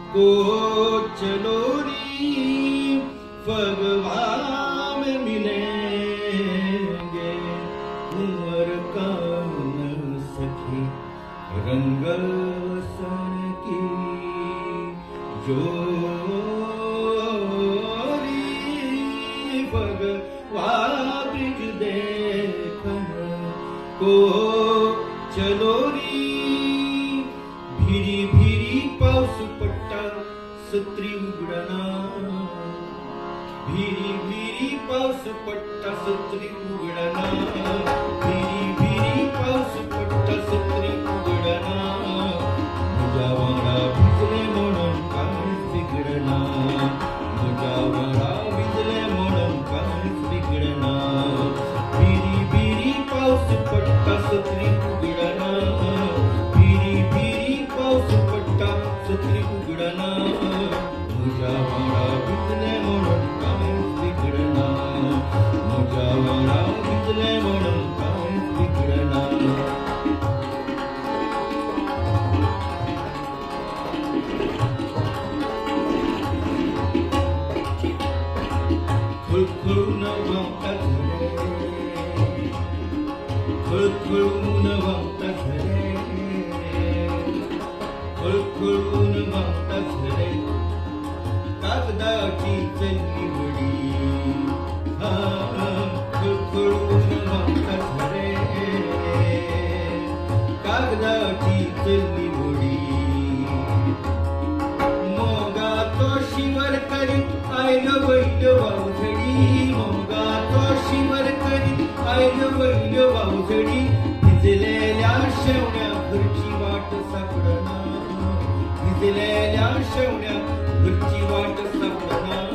कोचलोरी फगवा में मिलेंगे कुंवर कान सखी रंग सन की जोरी फगवा ब्रिज देखन को चलोरी भिरी भिरी पाऊस पट्टा सत्री उघडना भिरी भिरी पाऊस पट्टा सत्री उघडना भिरी भिरी पाऊस पट्टा सत्री उघडना तुझ्या वारा भिजले म्हणून काहीच बिघडना तुझ्या वारा भिजले म्हणून काहीच बिघडना भिरी भिरी पाऊस पट्टा सत्री उघडना भिरी भिरी पाऊस पट्टा सत्री उघडना तुझ्या वारा भिजले म्हणून काहीच बिघडना तुझ्या वारा भिजले म्हणून काहीच बिघडना खुळखुळून वाहता झरे खुळखुळून वाहता झरे खुळखुळून वाहता झरे कागदाची चलली वडी खुळखुळून वाहता झरे कागदाची चलली वडी मोगा तो शिवर करी आयल वैल वावझडी मोगा तो शिवर करी आयल वैल वावझडी भिजलेल्या शेवण्या घरची वाट सापडना भिजलेल्या शेवण्या घरची वाट सापडना